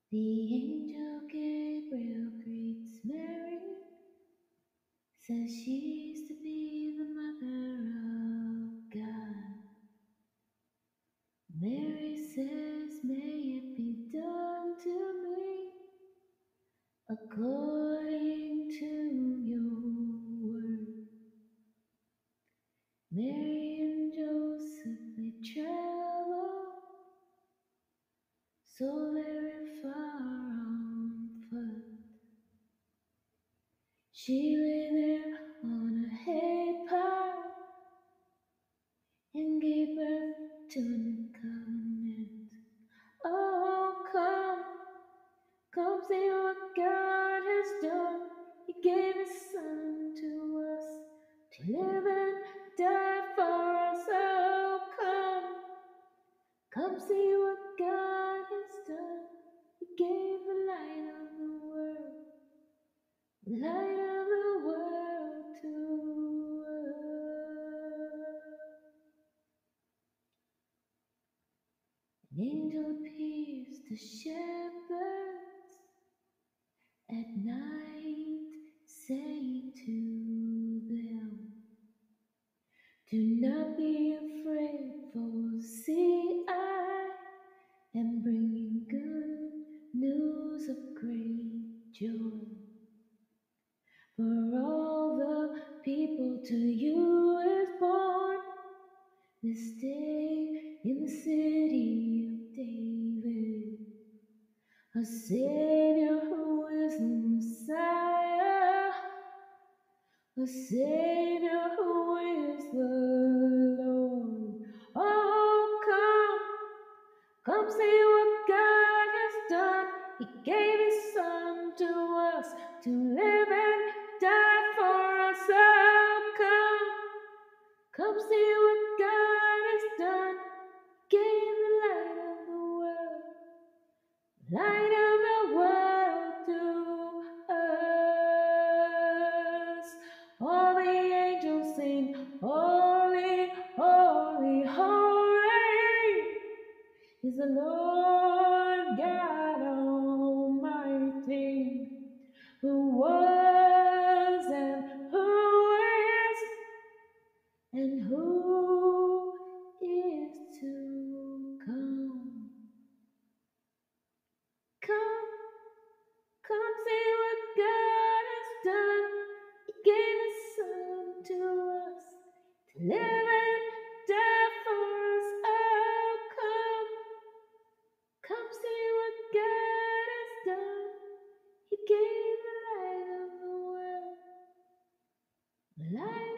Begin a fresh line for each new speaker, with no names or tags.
The angel Gabriel greets Mary, says she's to be the mother of God. Mary says, may it be done to me according to your word. Mary and Joseph, they travel so very far on foot. She lay there on a hay pile and gave birth to a new covenant. Oh, come see what God has done. He gave His Son to us to live and die for us. Oh, come see what God has done. He gave the light of the world, the light of the world to us. An angel appears to shepherds at night, saying to them, do not be afraid, for see, I am bringing good news of great joy. For all the people to you is born this day in the city of David, a Savior who is the Messiah, a Savior who is the Lord. Oh, come see what God has done. He gave His Son to us to live and die for us. Oh, come see what God has done. He gave the light of the world, light of the world to us. All the angels sing, holy, holy, holy is the Lord God Almighty, who was and who is to come. Come see what God has done. He gave His Son to us to live and die for us. Oh, come see what God has done. He gave the light of the world, the light